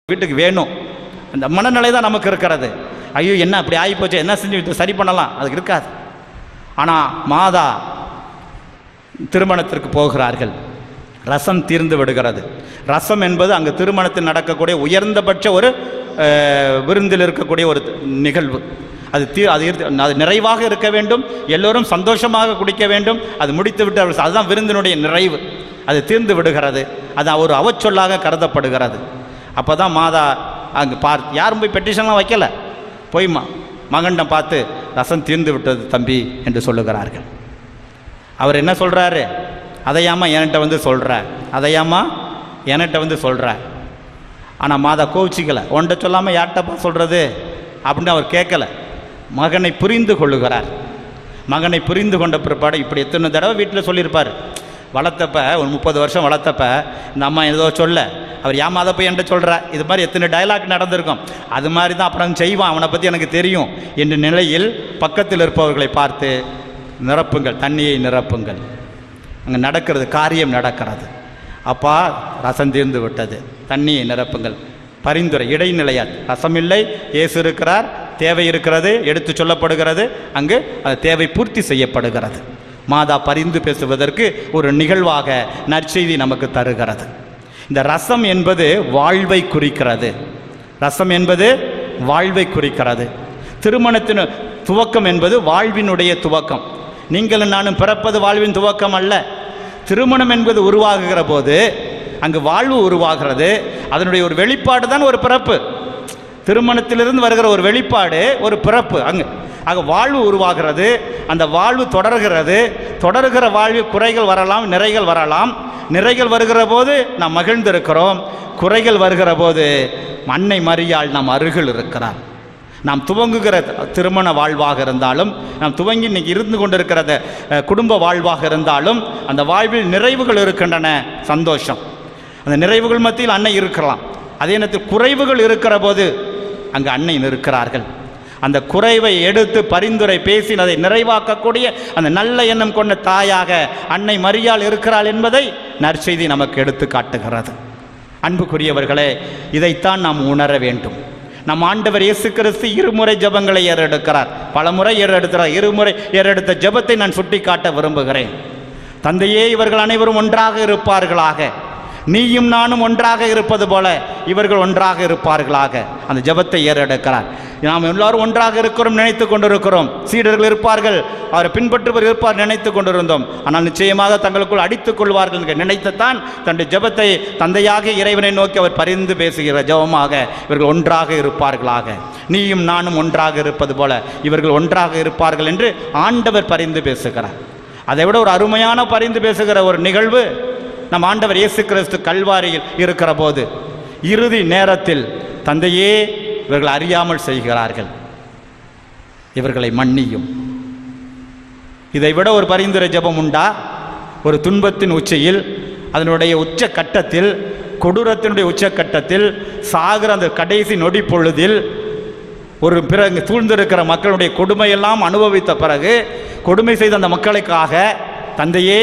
வீட்டுக்கு வேணும். அந்த மனநிலை தான் நமக்கு இருக்கிறது. ஐயோ என்ன அப்படி ஆகிப்போச்சு, என்ன செஞ்சு சரி பண்ணலாம், அதுக்கு இருக்காது. ஆனால் மாதா திருமணத்திற்கு போகிறார்கள், ரசம் தீர்ந்து விடுகிறது. ரசம் என்பது அங்கு திருமணத்தில் நடக்கக்கூடிய உயர்ந்தபட்ச ஒரு விருந்தில் இருக்கக்கூடிய ஒரு நிகழ்வு. அது நிறைவாக இருக்க வேண்டும், எல்லோரும் சந்தோஷமாக குடிக்க வேண்டும். அது முடித்து விட்டு அதுதான் விருந்தினுடைய நிறைவு. அது தீர்ந்து விடுகிறது, அது ஒரு அவச்சொல்லாக கருதப்படுகிறது. அப்போ தான் மாதா அங்கே யாரும் போய் பெட்டிஷன்லாம் வைக்கலை, போய் மகன்டம் பார்த்து ரசம் தீர்ந்து விட்டது தம்பி என்று சொல்லுகிறார்கள். அவர் என்ன சொல்கிறாரு, அதையாமா என்கிட்ட வந்து சொல்கிற, அதையாமா என்கிட்ட வந்து சொல்கிற. ஆனால் மாதா கோவிச்சிக்கலை, ஒன்றை சொல்லாமல் யார்கிட்டப்பா சொல்கிறது அப்படின்னு அவர் கேட்கலை. மகனை புரிந்து கொள்ளுகிறார். மகனை புரிந்து கொண்ட பிற்பாடு இப்படி எத்தனை தடவை வீட்டில் சொல்லியிருப்பார். வளர்த்தப்ப ஒரு 30 வருஷம் வளர்த்தப்ப இந்த அம்மா ஏதோ சொல்ல, அவர் ஏமாத போய் என்கிட்ட சொல்கிற, இது மாதிரி எத்தனை டைலாக் நடந்திருக்கும். அது மாதிரி தான் அப்புறம் செய்வான், அவனை பற்றி எனக்கு தெரியும் என்ற நிலையில் பக்கத்தில் இருப்பவர்களை பார்த்து நிரப்புங்கள், தண்ணியை நிரப்புங்கள். அங்கே நடக்கிறது, காரியம் நடக்கிறது. அப்பா ரசம் தீர்ந்து விட்டது, தண்ணியை நிரப்புங்கள். பரிந்துரை இடைநிலையார், ரசம் இல்லை, இயேசு இருக்கிறார், தேவை இருக்கிறது, எடுத்து சொல்லப்படுகிறது, அங்கு அந்த தேவை பூர்த்தி செய்யப்படுகிறது. மாதா பரிந்து பேசுவதற்கு ஒரு நிகழ்வாக நற்செய்தி நமக்கு தருகிறது. இந்த ரசம் என்பது வாழ்வை குறிக்கிறது. ரசம் என்பது வாழ்வை குறிக்கிறது. திருமணத்தின் துவக்கம் என்பது வாழ்வினுடைய துவக்கம். நீங்களும் நானும் பிறப்பது வாழ்வின் துவக்கம் அல்ல. திருமணம் என்பது உருவாகுகிற போது அங்கு வாழ்வு உருவாகிறது. அதனுடைய ஒரு வெளிப்பாடு தான் ஒரு பிறப்பு. திருமணத்திலிருந்து வருகிற ஒரு வெளிப்பாடு ஒரு பிறப்பு. ஆக வாழ்வு உருவாகிறது, அந்த வாழ்வு தொடர்கிறது. தொடர்கிற வாழ்வில் குறைகள் வரலாம், நிறைகள் வரலாம். நிறைகள் வருகிற போது நாம் மகிழ்ந்திருக்கிறோம், குறைகள் வருகிற போது அன்னை மரியாள் நாம் அருகில் இருக்கிறார். நாம் துவங்குகிற திருமண வாழ்வாக இருந்தாலும், நாம் துவங்கி இன்னைக்கு இருந்து கொண்டிருக்கிற குடும்ப வாழ்வாக இருந்தாலும், அந்த வாழ்வில் நிறைவுகள் இருக்கின்றன, சந்தோஷம். அந்த நிறைவுகள் மத்தியில் அன்னை இருக்கலாம். அதே நேரத்தில் குறைவுகள் இருக்கிற போது அங்கு அன்னை இருக்கிறார்கள். அந்த குறைவை எடுத்து பரிந்துரை பேசி அதை நிறைவாக்கக்கூடிய அந்த நல்ல எண்ணம் கொண்ட தாயாக அன்னை மரியாள் இருக்கிறாள் என்பதை நற்செய்தி நமக்கு எடுத்து காட்டுகிறது. அன்புக்குரியவர்களே, இதைத்தான் நாம் உணர வேண்டும். நம் ஆண்டவர் இயேசு கிறிஸ்து இருமுறை ஜெபங்களை ஏறெடுக்கிறார், பலமுறை ஏறெடுக்கிறார். இருமுறை ஏறெடுத்த ஜெபத்தை நான் சுட்டி காட்ட விரும்புகிறேன். தந்தையே, இவர்கள் அனைவரும் ஒன்றாக இருப்பார்களாக, நீயும் நானும் ஒன்றாக இருப்பது போல இவர்கள் ஒன்றாக இருப்பார்களாக. அந்த ஜெபத்தை ஏறெடுக்கிறார். நாம் எல்லாரும் ஒன்றாக இருக்கிறோம், நினைத்து கொண்டிருக்கிறோம். சீடர்கள் இருப்பார்கள், அவரை பின்பற்றுவர் இருப்பார், நினைத்து கொண்டிருந்தோம். ஆனால் நிச்சயமாக தங்களுக்குள் அடித்துக் கொள்வார்கள் என்று நினைத்துத்தான் தன்னுடைய ஜெபத்தை தந்தையாக இறைவனை நோக்கி அவர் பரிந்து பேசுகிற ஜெபமாக இவர்கள் ஒன்றாக இருப்பார்களாக, நீயும் நானும் ஒன்றாக இருப்பது போல இவர்கள் ஒன்றாக இருப்பார்கள் என்று ஆண்டவர் பரிந்து பேசுகிறார். அதை விட ஒரு அருமையான பரிந்து பேசுகிற ஒரு நிகழ்வு நம் ஆண்டவர் இயேசு கிறிஸ்து கல்வாரியில் இருக்கிற போது இறுதி நேரத்தில், தந்தையே, இவர்கள் அறியாமல் செய்கிறார்கள், இவர்களை மன்னியும். இதை விட ஒரு பரிந்துரை ஜெபம் உண்டா? ஒரு துன்பத்தின் உச்சியில், அதனுடைய உச்ச கட்டத்தில், கொடூரத்தினுடைய உச்சக்கட்டத்தில், சாகிற அந்த கடைசி நொடி பொழுதில், ஒரு பிறகு சூழ்ந்திருக்கிற மக்களுடைய கொடுமையெல்லாம் அனுபவித்த பிறகு கொடுமை செய்த அந்த மக்களுக்காக, தந்தையே,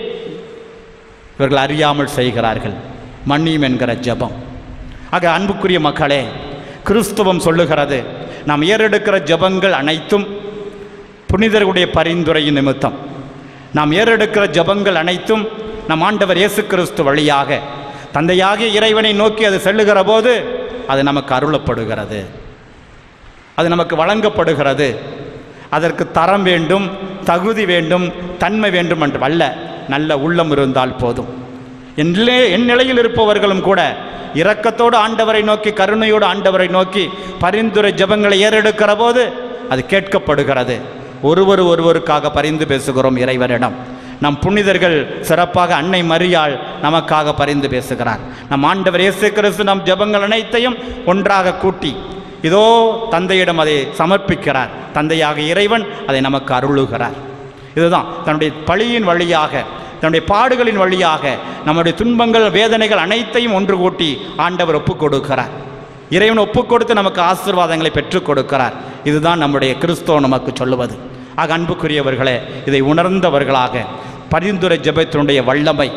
இவர்கள் அறியாமல் செய்கிறார்கள், மன்னியும் என்கிற ஜெபம். ஆக அன்புக்குரிய மக்களே, கிறிஸ்துவம் சொல்லுகிறது, நாம் ஏறெடுக்கிற ஜெபங்கள் அனைத்தும் புனிதர்களுடைய பரிந்துரையின் நிமித்தம். நாம் ஏறெடுக்கிற ஜெபங்கள் அனைத்தும் நம் ஆண்டவர் இயேசு கிறிஸ்து வழியாக தந்தையாகிய இறைவனை நோக்கி அது செல்லுகிற போது அது நமக்கு அருளப்படுகிறது, அது நமக்கு வழங்கப்படுகிறது. அதற்கு தரம் வேண்டும், தகுதி வேண்டும், தன்மை வேண்டும் என்று அல்ல, நல்ல உள்ளம் இருந்தால் போதும். என் நிலையில் இருப்பவர்களும் கூட இரக்கத்தோடு ஆண்டவரை நோக்கி, கருணையோடு ஆண்டவரை நோக்கி பரிந்துரை ஜெபங்களை ஏறெடுக்கிற போது அது கேட்கப்படுகிறது. ஒருவருக்காக பரிந்து பேசுகிறோம் இறைவனிடம். நம் புனிதர்கள் சிறப்பாக அன்னை மரியாள் நமக்காக பரிந்து பேசுகிறார். நம் ஆண்டவர் இயேசு கிறிஸ்து நம் ஜெபங்கள் அனைத்தையும் ஒன்றாக கூட்டி இதோ தந்தையிடம் அதை சமர்ப்பிக்கிறார். தந்தையாக இறைவன் அதை நமக்கு அருளுகிறார். இதுதான் தன்னுடைய பழியின் வழியாக, தன்னுடைய பாடுகளின் வழியாக நம்முடைய துன்பங்கள், வேதனைகள் அனைத்தையும் ஒன்று கூட்டி ஆண்டவர் ஒப்புக் கொடுக்கிறார். இறைவன் ஒப்புக் கொடுத்து நமக்கு ஆசீர்வாதங்களை பெற்றுக் கொடுக்கிறார். இதுதான் நம்முடைய கிறிஸ்துவம் நமக்கு சொல்லுவது. ஆக அன்புக்குரியவர்களே, இதை உணர்ந்தவர்களாக பரிந்துரை ஜெபத்தினுடைய வல்லமை,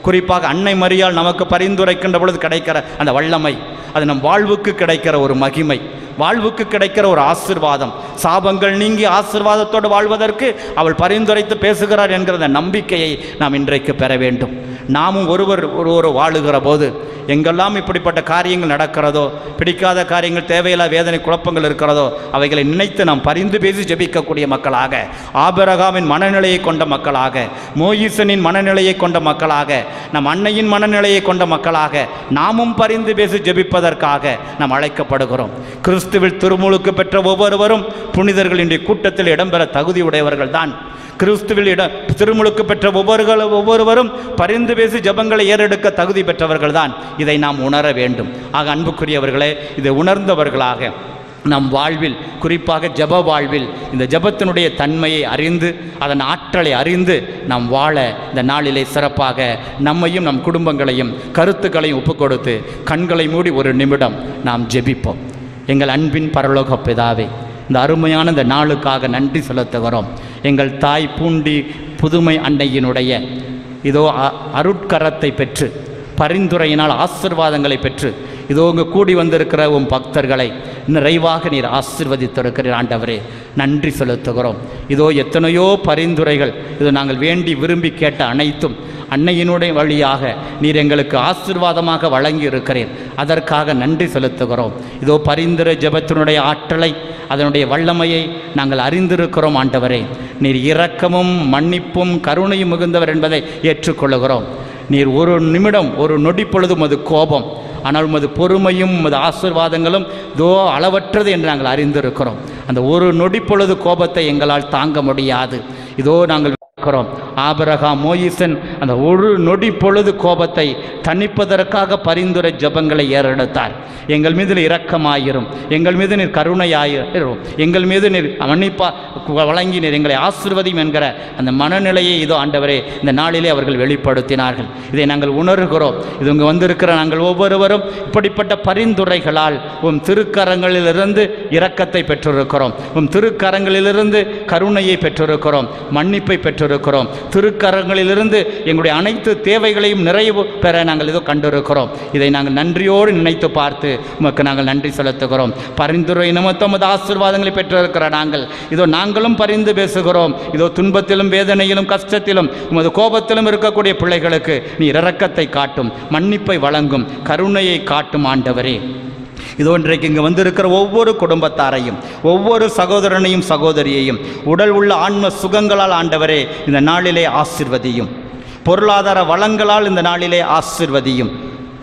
குறிப்பாக அன்னை மரியாள் நமக்கு பரிந்துரைக்கின்ற பொழுது கிடைக்கிற அந்த வல்லமை, அது நம் வாழ்வுக்கு கிடைக்கிற ஒரு மகிமை, வாழ்வுக்கு கிடைக்கிற ஒரு ஆசீர்வாதம், சாபங்கள் நீங்கி ஆசீர்வாதத்தோடு வாழ்வதற்கு அவள் பரிந்துரைத்து பேசுகிறார் என்கிற அந்த நம்பிக்கையை நாம் இன்றைக்கு பெற வேண்டும். நாமும் ஒருவர் வாழுகிற போது எங்கெல்லாம் இப்படிப்பட்ட காரியங்கள் நடக்கிறதோ, பிடிக்காத காரியங்கள், தேவையில்லா வேதனை குழப்பங்கள் இருக்கிறதோ, அவைகளை நினைத்து நாம் பரிந்து பேசி ஜெபிக்கக்கூடிய மக்களாக, ஆபிரகாமின் மனநிலையை கொண்ட மக்களாக, மோயிசனின் மனநிலையை கொண்ட மக்களாக, நம் அன்னையின் மனநிலையை கொண்ட மக்களாக நாமும் பரிந்து பேசி ஜெபிப்பதற்காக நாம் அழைக்கப்படுகிறோம். கிறிஸ்துவில் திருமுழுக்கு பெற்ற ஒவ்வொருவரும் புனிதர்கள் இன்றைய கூட்டத்தில் இடம்பெற தகுதியுடையவர்கள் தான். கிறிஸ்துவில் திருமுழுக்கு பெற்ற ஒவ்வொருவரும் பரிந்து பேசி ஜபங்களை ஏறெடுக்க தகுதி பெற்றவர்கள் தான். இதை நாம் உணர வேண்டும். ஆக அன்புக்குரியவர்களே, இதை உணர்ந்தவர்களாக நம் வாழ்வில், குறிப்பாக ஜப வாழ்வில் இந்த ஜபத்தினுடைய தன்மையை அறிந்து, அதன் ஆற்றலை அறிந்து நாம் வாழ இந்த நாளிலே சிறப்பாக நம்மையும் நம் குடும்பங்களையும் கருத்துக்களையும் ஒப்புக்கொடுத்து கண்களை மூடி ஒரு நிமிடம் நாம் ஜெபிப்போம். எங்கள் அன்பின் பரலோக பிதாவே, இந்த அருமையான இந்த நாளுக்காக நன்றி செலுத்துகிறோம். எங்கள் தாய் பூண்டி புதுமை அன்னையினுடைய இதோ அருட்கரத்தை பெற்று, பரிந்துரையினால் ஆசீர்வாதங்களை பெற்று, இதோ இங்கு கூடி வந்திருக்கிற உம் பக்தர்களை நிறைவாக நீர் ஆசீர்வதித்திருக்கிறீர். ஆண்டவரே, நன்றி செலுத்துகிறோம். இதோ எத்தனையோ பரிந்துரைகள், இதோ நாங்கள் வேண்டி விரும்பி கேட்ட அனைத்தும் அன்னையினுடைய வழியாக நீர் எங்களுக்கு ஆசீர்வாதமாக வழங்கி இருக்கிறீர். அதற்காக நன்றி செலுத்துகிறோம். இதோ பரிந்துரை ஜெபத்தினுடைய ஆற்றலை, அதனுடைய வல்லமையை நாங்கள் அறிந்திருக்கிறோம். ஆண்டவரே, நீர் இரக்கமும் மன்னிப்பும் கருணையும் மிகுந்தவர் என்பதை ஏற்றுக்கொள்ளுகிறோம். நீர் ஒரு நிமிடம், ஒரு நொடி பொழுதும் அது கோபம், ஆனால் உமது பொறுமையும் உமது ஆசீர்வாதங்களும் இதோ அளவற்றது என்று நாங்கள் அறிந்திருக்கிறோம். அந்த ஒரு நொடி பொழுது கோபத்தை எங்களால் தாங்க முடியாது. இதோ நாங்கள் ஆபிரகாம், மோயிசன் அந்த ஒரு நொடி பொழுது கோபத்தை தணிப்பதற்காக பரிந்துரை ஜபங்களை ஏறெடுத்தார். எங்கள் மீது இரக்கமாயிரும், எங்கள் மீது நீர் கருணையாயிரும், எங்கள் மீது நீர் மன்னிப்பா வழங்கி நீர் எங்களை ஆசீர்வதியும் என்கிற அந்த மனநிலையை இதோ ஆண்டவரே இந்த நாளிலே அவர்கள் வெளிப்படுத்தினார்கள். இதை நாங்கள் உணர்கிறோம். இது இங்கே வந்திருக்கிற நாங்கள் ஒவ்வொருவரும் இப்படிப்பட்ட பரிந்துரைகளால் உம் திருக்கரங்களிலிருந்து இரக்கத்தை பெற்றிருக்கிறோம், உம் திருக்கரங்களிலிருந்து கருணையை பெற்றிருக்கிறோம், மன்னிப்பை பெற்றிருக்கிறோம். திருக்கரங்களிலிருந்து எங்களுடைய அனைத்து தேவைகளையும் நிறைவு பெற நாங்கள் இதோ கண்டிருக்கிறோம். இதை நாங்கள் நன்றியோடு நினைத்து பார்த்து உமக்கு நாங்கள் நன்றி செலுத்துகிறோம். பரிந்துரை நிமித்தம் ஆசீர்வாதங்களை பெற்றிருக்கிற நாங்கள் இதோ நாங்களும் பரிந்து பேசுகிறோம். இதோ துன்பத்திலும் வேதனையிலும் கஷ்டத்திலும் உமது கோபத்திலும் இருக்கக்கூடிய பிள்ளைகளுக்கு நீர் இரக்கத்தை காட்டும், மன்னிப்பை வழங்கும், கருணையை காட்டும். ஆண்டவரே, இதோ இன்றைக்கு இங்கே வந்திருக்கிற ஒவ்வொரு குடும்பத்தாரையும், ஒவ்வொரு சகோதரனையும் சகோதரியையும் உடல் உள்ள ஆன்ம சுகங்களால் ஆண்டவரே இந்த நாளிலே ஆசீர்வதியும், பொருளாதார வளங்களால் இந்த நாளிலே ஆசீர்வதியும்,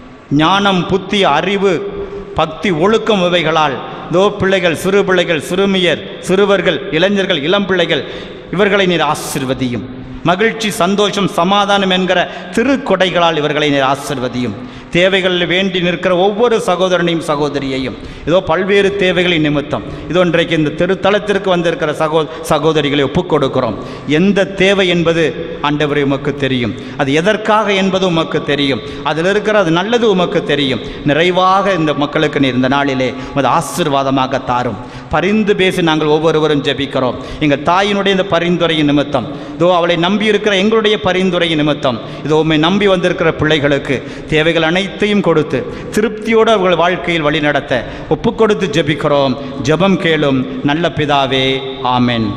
ஞானம், புத்தி, அறிவு, பக்தி, ஒழுக்கம் இவைகளால் இதோ பிள்ளைகள், சிறு பிள்ளைகள், சிறுமியர், சிறுவர்கள், இளைஞர்கள், இளம் பிள்ளைகள் இவர்களை நீர் ஆசீர்வதியும். மகிழ்ச்சி, சந்தோஷம், சமாதானம் என்கிற திருக்கொடைகளால் இவர்களை நீர் ஆசீர்வதியும். தேவைகளில் வேண்டி நிற்கிற ஒவ்வொரு சகோதரனையும் சகோதரியையும் இதோ பல்வேறு தேவைகளின் நிமித்தம் இதோ இன்றைக்கு இந்த திருத்தலத்திற்கு வந்திருக்கிற சகோதரிகளை ஒப்புக் கொடுக்கிறோம். எந்த தேவை என்பது ஆண்டவரே உமக்கு தெரியும், அது எதற்காக என்பது உமக்கு தெரியும், அதில் இருக்கிற அது நல்லது உமக்கு தெரியும். நிறைவாக இந்த மக்களுக்கு நீர் இந்த நாளிலே அது ஆசீர்வாதமாக தாரும். பரிந்து பேசி நாங்கள் ஒவ்வொருவரும் ஜெபிக்கிறோம். எங்கள் தாயினுடைய இந்த பரிந்துரையின் நிமித்தம், இதோ அவளை நம்பி இருக்கிற எங்களுடைய பரிந்துரையின் நிமித்தம், இதோ உம்மை நம்பி வந்திருக்கிற பிள்ளைகளுக்கு தேவைகள் அனைத்தையும் கொடுத்து திருப்தியோடு அவர்கள் வாழ்க்கையில் வழி நடத்த ஒப்புக் கொடுத்து ஜெபிக்கிறோம். ஜெபம் கேளும் நல்ல பிதாவே, ஆமென்.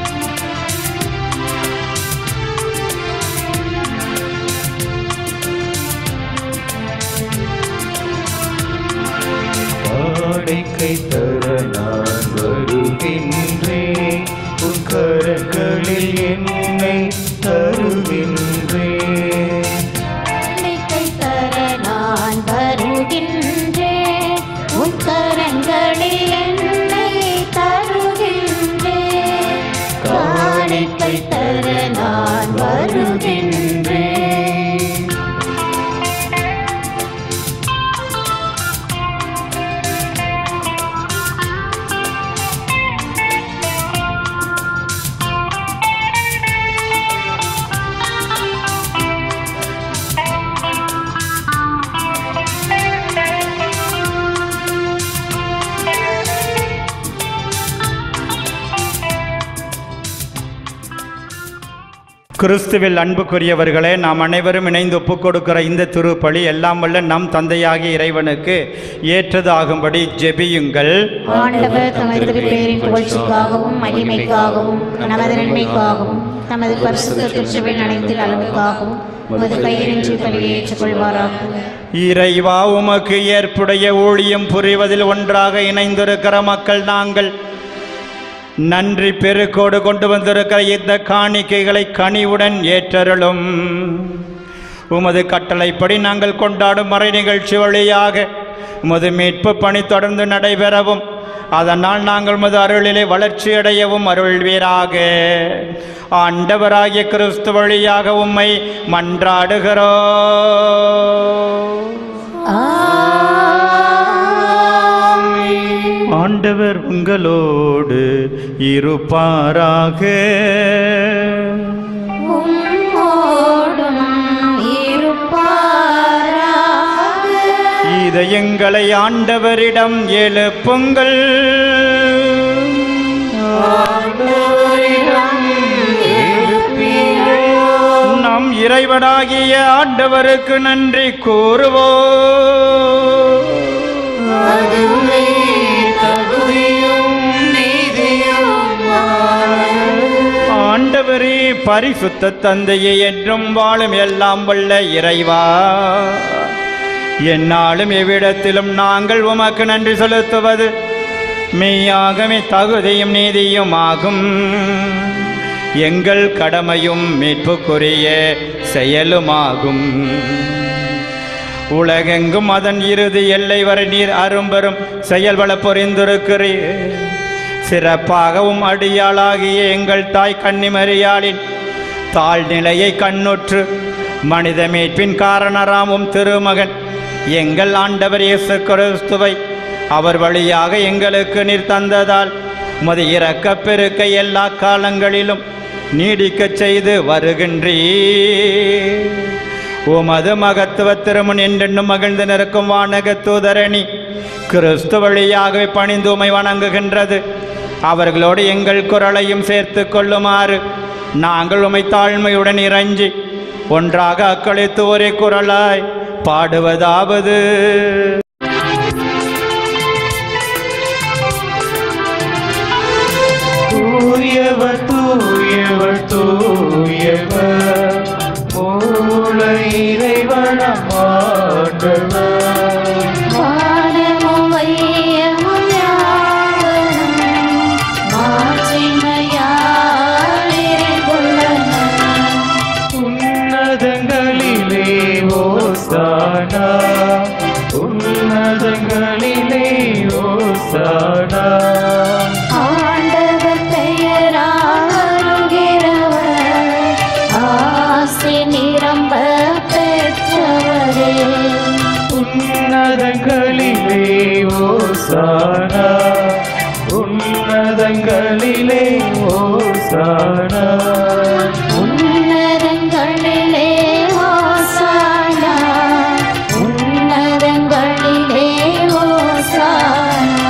காணிக்கை தர நான் வருகின்றேன், உன் கரங்களில் என்னை தருகின்றேன். காணிக்கை தர நான் வருகின்றேன், உன் கரங்களில் என்னை தருகின்றேன். காணிக்கை தர நான் வருகின்றேன். கிறிஸ்துவில் அன்புக்குரியவர்களே, நாம் அனைவரும் இணைந்து ஒப்புக் கொடுக்கிற இந்த திருப்பலி எல்லாம் வல்ல நம் தந்தையாகிய இறைவனுக்கு ஏற்றதாகும்படி ஜெபியுங்கள். ஆண்டவர் தமது திருப்பெயரின் புகழ்ச்சிக்காகவும் மகிமைக்காகவும் நமது நன்மைக்காகவும் தமது பரிசுத்த திருச்சபையின் அனைத்து நலனுக்காகவும் உமது கையினின்று பலியை ஏற்றுக்கொள்வாராக. இறைவா, உமக்கு ஏற்புடைய ஊழியம் புரிவதில் ஒன்றாக இணைந்திருக்கிற மக்கள் நாங்கள் நன்றி பெருக்கோடு கொண்டு வந்திருக்கிற இந்த காணிக்கைகளை கனிவுடன் ஏற்றருளும். உமது கட்டளைப்படி நாங்கள் கொண்டாடும் மறை நிகழ்ச்சி வழியாக உமது மீட்பு பணி தொடர்ந்து நடைபெறவும் அதனால் நாங்கள் உமது அருளிலே வளர்ச்சியடையவும் அருள்வீராக. ஆண்டவராகிய கிறிஸ்து வழியாக உம்மை மன்றாடுகிறோம். ஆண்டவர் உங்களோடு இருப்பாராக. இதயங்களை ஆண்டவரிடம் எழுப்புங்கள். நம் இறைவனாகிய ஆண்டவருக்கு நன்றி கூறுவோம். ஆண்டவரே, பரிசுத்த தந்தையே, என்றும் வாழும் எல்லாம் வல்ல இறைவா, எந்நாளும் எவ்விடத்திலும் நாங்கள் உமக்கு நன்றி செலுத்துவது மெய்யாகவே தகுதியும் நீதியும் ஆகும். எங்கள் கடமையும் மீட்புக்குரிய செயலுமாகும். உலகெங்கும் அதன் இறுதி எல்லை வரை நீர் அரும்பெரும் செயல்வள பொறிந்திருக்கிறீர். சிறப்பாகவும் அடியாளாகிய எங்கள் தாய் கன்னிமரியாளின் தாழ்நிலையை கண்ணுற்று மனித மீட்பின் காரணராமும் திருமகன் எங்கள் ஆண்டவர் இயேசு கிறிஸ்துவை அவர் வழியாக எங்களுக்கு நீர் தந்ததால் உமது இரக்கப் பெருக்கை எல்லா காலங்களிலும் நீடிக்கச் செய்து வருகின்றீர். உமது மகத்துவ திருமுன் என்றென்னும் மகிழ்ந்து நிற்கும் வானக தூதரணி கிறிஸ்து வழியாகவே பணிந்து உமை வணங்குகின்றது. அவர்களோடு எங்கள் குரலையும் சேர்த்து கொள்ளுமாறு நாங்கள் உமை தாழ்மையுடன் இறைஞ்சி ஒன்றாக அக்களித்து ஒரே குரலாய் பாடுவதாவது: தூயவர் தூயவர் தூயவர் மூல இறைவனம் ஆண்டவர். வானமும் வையமும் யாவரும் மாட்சிமையால் நிறைந்துள்ளன. உன்னதங்களிலே ஓசானா, உன்னதங்களிலே ஓசானா. ஆண்டவர் பெயரால் வருகிறவர் ஆசி நிரம்ப பெற்றவரே. உன்னதங்களிலே ஓசானா, உன்னதங்களிலே ஓசானா. உன்னதங்களிலே ஓசானா, உன்னதங்களிலே ஓசானா.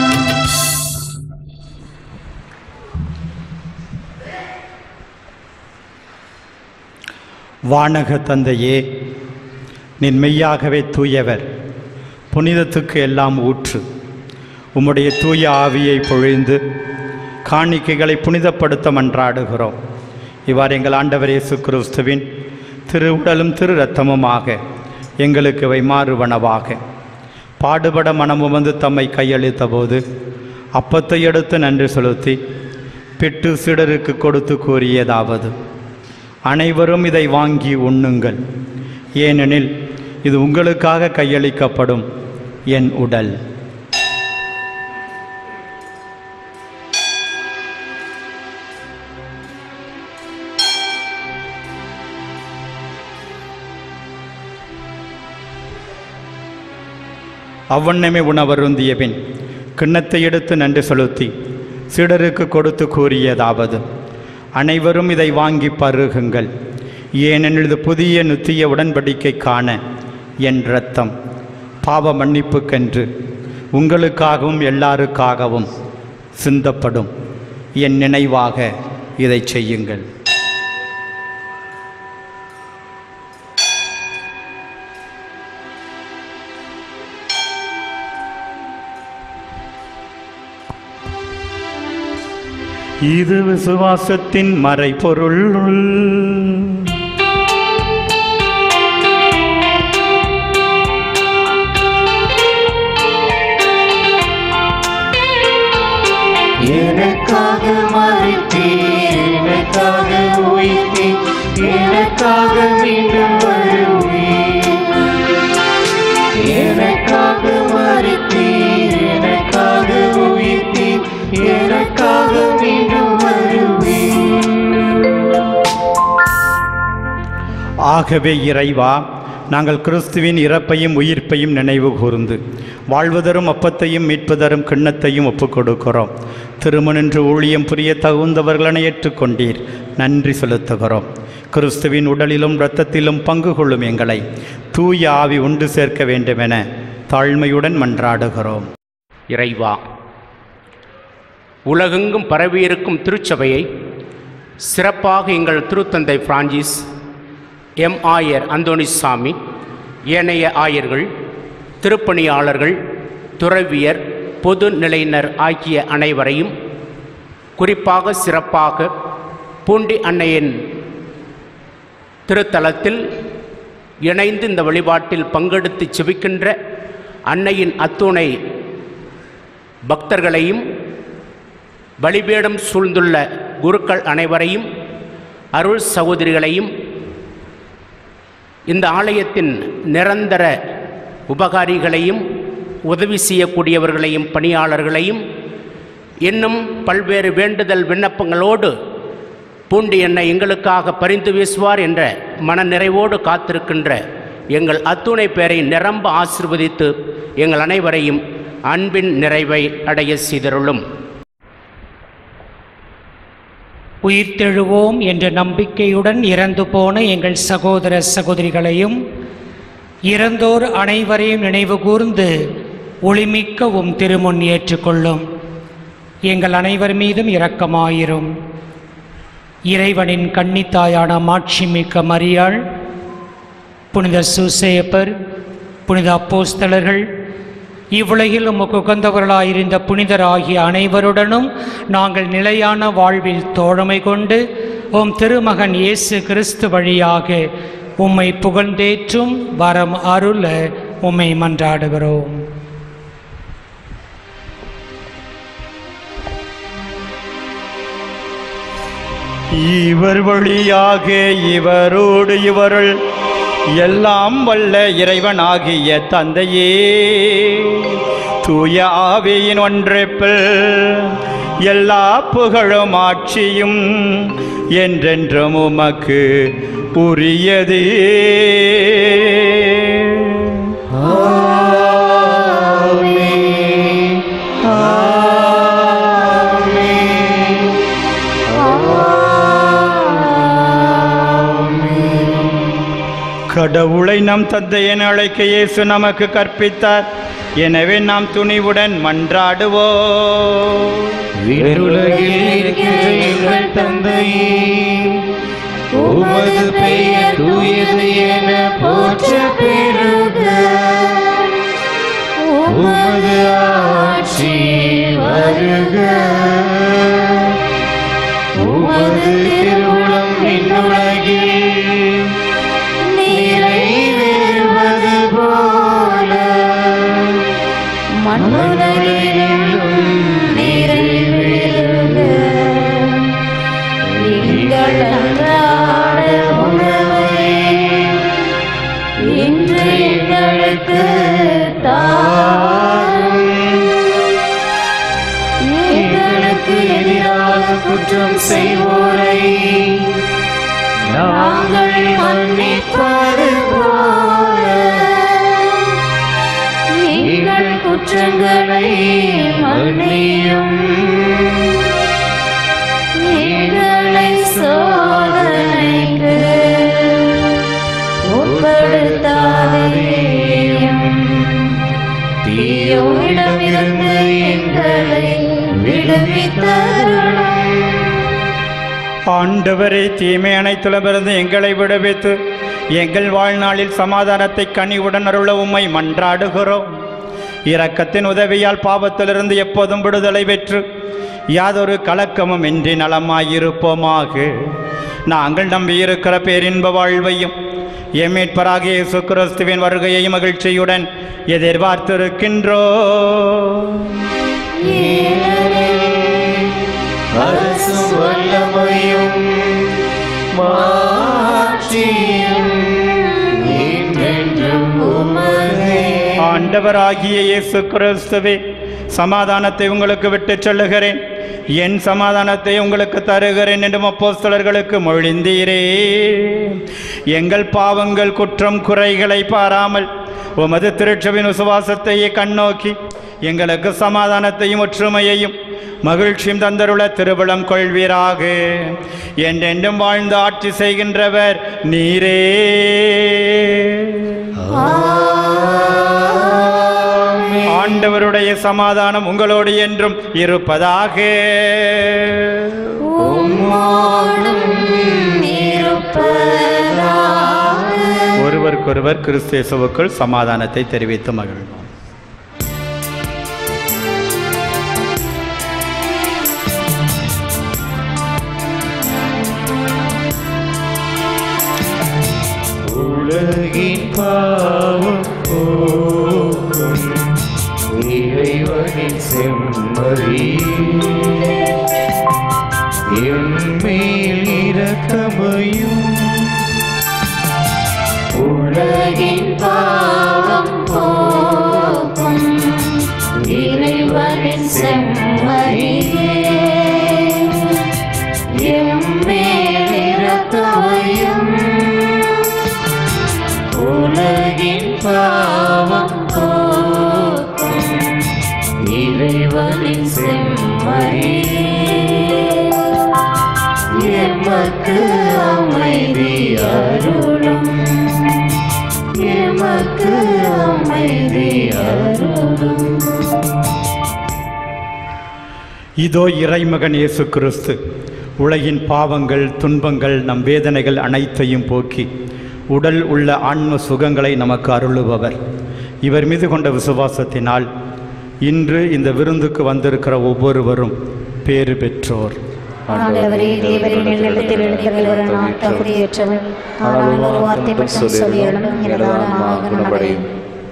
வானக தந்தையே, நீர் மெய்யாகவே தூயவர், புனிதத்துக்கு எல்லாம் ஊற்று. உம்முடைய தூய ஆவியை பொழிந்து காணிக்கைகளை புனிதப்படுத்த மன்றாடுகிறோம். இவ்வாறு எங்கள் ஆண்டவர் இயேசு கிறிஸ்துவின் திரு உடலும் திரு இரத்தமுமாக எங்களுக்கு இவை மாறுவனவாக. பாடுபட மனமும் வந்து தம்மை கையளித்த போது அப்பத்தை எடுத்து நன்றி செலுத்தி பிட்டு சீடருக்கு கொடுத்து கூறியதாவது: அனைவரும் இதை வாங்கி உண்ணுங்கள், ஏனெனில் இது உங்களுக்காக கையளிக்கப்படும் என் உடல். அவ்வண்ணமே உணவருந்திய பின் கிண்ணத்தை எடுத்து நன்றி செலுத்தி சீடருக்கு கொடுத்து கூறியதாவது: அனைவரும் இதை வாங்கி பருகுங்கள், ஏனெனில் இது புதிய நித்திய உடன்படிக்கைக்கான என் இரத்தம், பாவ மன்னிப்புக்கென்று உங்களுக்காகவும் எல்லாருக்காகவும் சிந்தப்படும். என் நினைவாக இதை செய்யுங்கள். இது விசுவாசத்தின் மறைபொருள். எனக்காக மரித்தீர், எனக்காக உயிர்த்தீர், எனக்காக மீண்டும் வருவீர். எனக்காக மரித்தீர், எனக்காக உயிர்த்தீர், எனக்காக மீண்டும் வருவீர். ஆகவே இறைவா, நாங்கள் கிறிஸ்துவின் இறப்பையும் உயிர்ப்பையும் நினைவு கூர்ந்து வாழ்வதரும் அப்பத்தையும் மீட்பதரும் கிண்ணத்தையும் ஒப்புக் கொடுக்கிறோம். திருமணின்று ஊழியம் புரிய தகுந்தவர்களை ஏற்றுக்கொண்டீர், நன்றி செலுத்துகிறோம். கிறிஸ்துவின் உடலிலும் இரத்தத்திலும் பங்கு கொள்ளும் எங்களை தூய ஆவி உண்டு சேர்க்க வேண்டுமென தாழ்மையுடன் மன்றாடுகிறோம். இறைவா, உலகெங்கும் பரவியிருக்கும் திருச்சபையை சிறப்பாக எங்கள் திருத்தந்தை பிரான்சிஸ், எம் ஆயர் அந்தோணிசாமி, ஏனைய ஆயர்கள், திருப்பணியாளர்கள், துறவியர், பொது நிலையினர் ஆகிய அனைவரையும், குறிப்பாக சிறப்பாக பூண்டி அன்னையின் திருத்தலத்தில் இணைந்து இந்த வழிபாட்டில் பங்கெடுத்து செபிக்கின்ற அன்னையின் அத்துணை பக்தர்களையும், பலிபீடம் சூழ்ந்துள்ள குருக்கள் அனைவரையும், அருள் சகோதரிகளையும், இந்த ஆலயத்தின் நிரந்தர உபகாரிகளையும், உதவி செய்யக்கூடியவர்களையும், பணியாளர்களையும், இன்னும் பல்வேறு வேண்டுதல் விண்ணப்பங்களோடு பூண்டி என்னை எங்களுக்காக பரிந்து வீசுவார் என்ற மன நிறைவோடு காத்திருக்கின்ற எங்கள் அத்துணை பேரை நிரம்ப ஆசீர்வதித்து எங்கள் அனைவரையும் அன்பின் நிறைவை அடைய செய்தருளும். உயிர்த்தெழுவோம் என்ற நம்பிக்கையுடன் இறந்து போன எங்கள் சகோதர சகோதரிகளையும் இறந்தோர் அனைவரையும் நினைவு கூர்ந்து ஒளிமிக்க திருமுன் ஏற்றுக்கொள்ளும். எங்கள் அனைவர் மீதும் இரக்கமாயிரும். இறைவனின் கன்னித்தாயான மாட்சிமிக்க மரியாள், புனித சூசேப்பர், புனித அப்போஸ்தலர்கள், இவ்வுலகில் உமக்கு உகந்தவர்களாயிருந்த புனிதர் ஆகிய அனைவருடனும் நாங்கள் நிலையான வாழ்வில் தோழமை கொண்டு உம் திருமகன் இயேசு கிறிஸ்து வழியாக உம்மை புகழ்ந்தேற்றும் வரம் அருள உம்மை மன்றாடுகிறோம். இவர் வழியாக இவரோடு இவருள் எல்லாம் வல்ல இறைவனாகிய தந்தையே, தூய ஆவியின் ஒன்றிப்பில் எல்லா புகழும் ஆட்சியும் என்றென்றும் உமக்கு உரியதே. கடவுளை நம் தந்தை என அழைக்க இயேசு நமக்கு கற்பித்தார். எனவே நாம் துணிவுடன் மன்றாடுவோம். விண்ணுலகில் இருக்கின்ற எங்கள் தந்தையே, உமது பெயர் தூயது என போற்ற பெறுக. உமது ஆட்சி வருக. உமது திருவுளம் விண்ணுலகில் நிறைவேறுவது போல மண்ணுலகிலும் நிறைவேறுக. எங்கள் அன்றாட உணவை இன்று எங்களுக்கு தாரும். எங்களுக்கு எதிராக குற்றம் செய்வோரை நாங்கள் மன்னிப்பது போல எங்கள் குற்றங்களை மன்னியும். எங்களை சோதனைக்கு உட்படுத்தாதேயும், தீயோரிடமிருந்து எங்களை விடுவித்தருளும். ஆண்டவரே, தீமை அனைத்திலுமிருந்து எங்களை விடுவித்து எங்கள் வாழ்நாளில் சமாதானத்தை கனிவுடன் அருள உம்மை மன்றாடுகிறோம். இரக்கத்தின் உதவியால் பாவத்திலிருந்து எப்போதும் விடுதலை பெற்று யாதொரு கலக்கமும் இன்றி நலமாயிருப்போமாக. நாங்கள் நம்பியிருக்கிற பேரின்ப வாழ்வையும் எம்மீட்பராகிய இயேசு கிறிஸ்துவின் வருகையை மகிழ்ச்சியுடன் எதிர்பார்த்திருக்கின்றோம். அரசும் வல்லமையும் மாட்சியும் என்றென்றும் உமதே. ஆண்டவராகிய இயேசு கிறிஸ்துவே, சமாதானத்தை உங்களுக்கு விட்டுச் சொல்லுகிறேன், என் சமாதானத்தை உங்களுக்கு தருகிறேன் என்றும் அப்போஸ்தலர்களுக்கு மொழிந்தீரே. எங்கள் பாவங்கள் குற்றம் குறைகளை பாராமல் உமது திருச்சபையின் விசுவாசத்தையே கண்ணோக்கி எங்களுக்கு சமாதானத்தையும் ஒற்றுமையையும் மகிழ்ச்சியும் தந்தருள திருவிழம் கொள்வீராக. என்றென்றும் வாழ்ந்து ஆட்சி செய்கின்றவர் நீரே. ஆண்டவருடைய சமாதானம் உங்களோடு என்றும் இருப்பதாக. ஒருவருக்கொருவர் கிறிஸ்து இயேசுவுக்குள் சமாதானத்தை தெரிவித்து மகிழ்வோம். உலகின் பாவம் போக்கும் இறைவனின் செம்மறி, என்மேல் இரக்கமையும். உலகின் பாவம் போக்கும் இறைவனின் செம்மறியே, எம்மேல் இரக்கமையும். உலகின் பாவம் போக்கும் இறைவனின் செம்மறியே, எமக்கு அமைதி அருளும், எமக்கு அமைதி அருளும். இதோ இறைமகன் இயேசு கிறிஸ்து உலகின் பாவங்கள் துன்பங்கள் நம் வேதனைகள் அனைத்தையும் போக்கி உடல் உள்ள ஆன்ம சுகங்களை நமக்கு அருளுபவர். இவர் மீது கொண்ட விசுவாசத்தினால் இன்று இந்த விருந்துக்கு வந்திருக்கிற ஒவ்வொருவரும் பேறு பெற்றோர். ஆண்டவரே, தேவரின் இல்லத்தில் இருக்கிற நான் தகுதியற்றவன், ஆனால் ஒரு வார்த்தை மட்டும் சொல்லியலும் எனதானமாக குணமடையும்.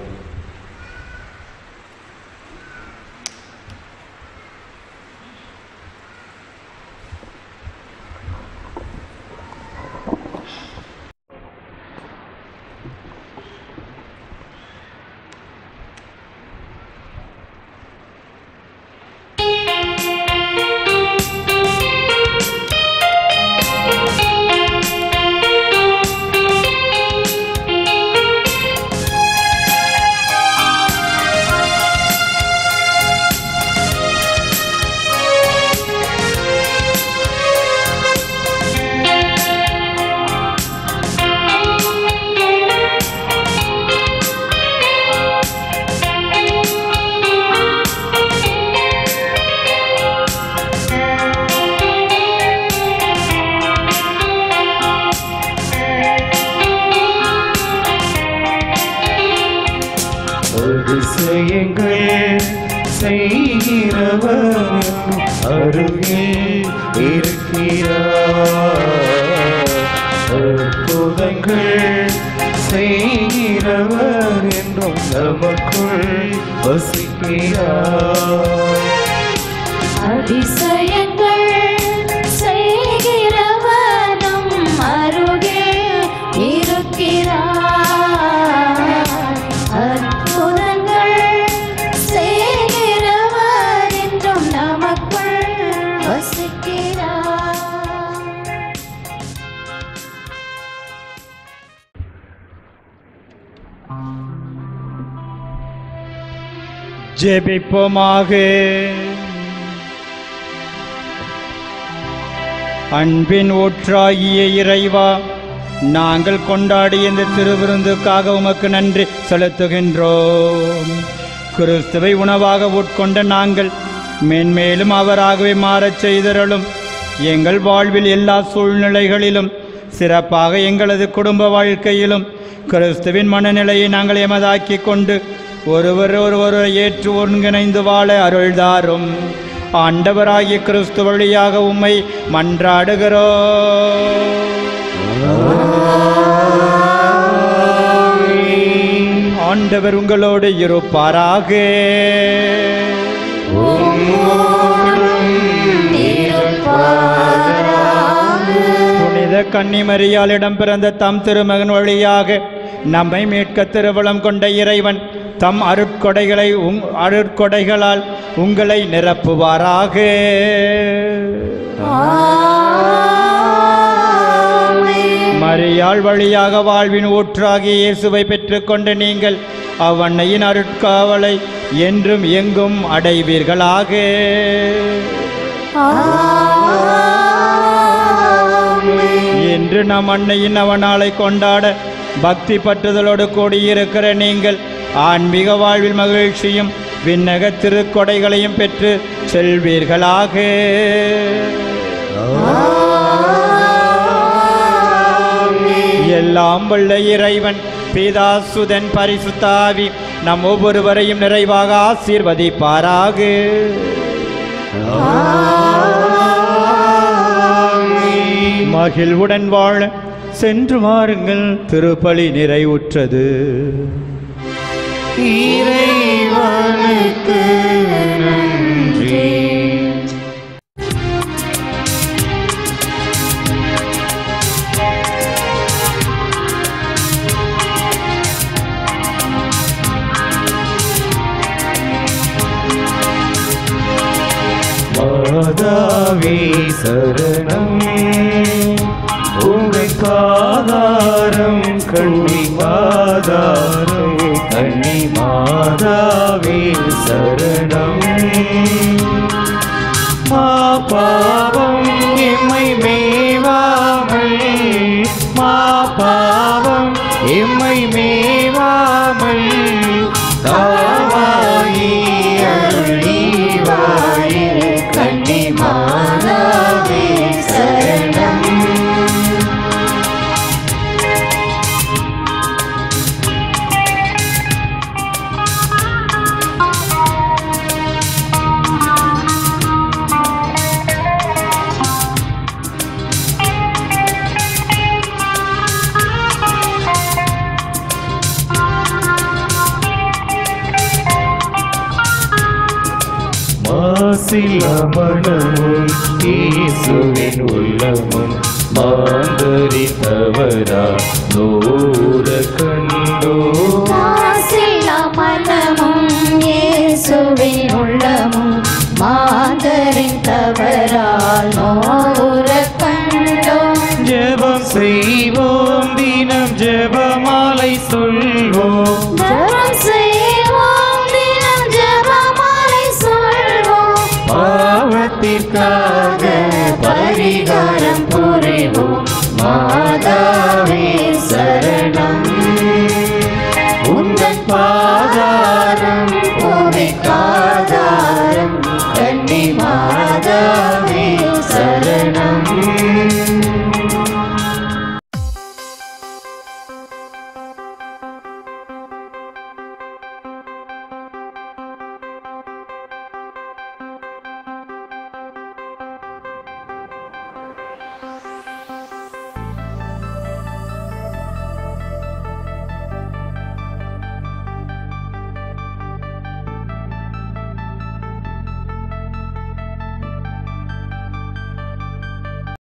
அதிசயங்கள் செய்கிறவர் அருகில் இருக்கிறார். அற்புதங்கள் செய்கிறவர் என்றும் நமக்குள் வசிக்கிறார். அதிசயங்கள் செய்கிறவனும் அருகில் இருக்கிறார். அற்புதங்கள் செய்கிறவர் என்றும் நமக்குள் வசிக்கிறார். ஜெபிப்போமாக. அன்பின் ஊற்றாகிய இறைவா, நாங்கள் கொண்டாடிய இந்த திருவிருந்துக்காக உமக்கு நன்றி செலுத்துகின்றோம். கிறிஸ்துவை உணவாக உட்கொண்ட நாங்கள் மென்மேலும் அவராகவே மாறச் செய்தருளும். எங்கள் வாழ்வில் எல்லா சூழ்நிலைகளிலும், சிறப்பாக எங்களது குடும்ப வாழ்க்கையிலும் கிறிஸ்துவின் மனநிலையை நாங்கள் எமதாக்கி கொண்டு ஒருவர் ஒருவரை ஏற்று ஒருங்கிணைந்து வாழ அருள்தாரும். ஆண்டவராகிய கிறிஸ்து வழியாக உம்மை மன்றாடுகிறோம். ஆண்டவர் உங்களோடு இருப்பாராக. புனித கன்னிமரியாளிடம் பிறந்த தம் திருமகன் வழியாக நம்மை மீட்க திருவளம் கொண்ட இறைவன் தம் அருட்கொடைகளால் உங்களை நிரப்புவாராக. மரியாள் வழியாக வாழ்வின் ஊற்றாகிய இயேசுவை பெற்றுக்கொண்டு நீங்கள் அவ்வன்னையின் அருட்காவலை என்றும் எங்கும் அடைவீர்களாக. என்று நம் அன்னையின் அவனாலை கொண்டாட பக்தி பற்றுதலோடு கூடியிருக்கிற நீங்கள் ஆன்மீக வாழ்வில் மகிழ்ச்சியும் விண்ணக திருக்கொடைகளையும் பெற்று செல்வீர்களாக. எல்லாம் வல்ல இறைவன் பிதா சுதன் பரிசுத்த ஆவி நம் ஒவ்வொருவரையும் நிறைவாக ஆசீர்வதிப்பாராக. மகிழ்வுடன் வாழ சென்று வாருங்கள். திருப்பலி நிறைவுற்றது. இறைவனுக்கு நன்றி. மாதாவே சரணம், உங்கள் ஆதாரம் கண்ணி மாதாரம், கண்ணி மாதாவே சரணம். மா பாவம் எம்மை மேவாமல், மா பாவம் எம்மை மேவாமல், தாவாயி அருளிவாயி கண்ணி மாதாவே சரணம். மாசிலமனமும் இயேசுவின் உள்ளமும் மாந்தரித்தவரா நூற கண்டோ. மாசிலமனமும் இயேசுவின் உள்ளமும் மாந்தரித்தவரால் நூற கண்டோம். ஜெபம் செய்வோம், தினம் ஜெபமாலை சொல்வோம், ஜெபம் செய்வோம், தினம் ஜெபமாலை சொல்வோம். பாவத்திற்காக